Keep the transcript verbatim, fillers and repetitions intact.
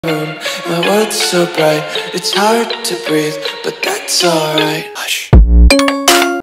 room. My world's so bright, it's hard to breathe, but that's alright.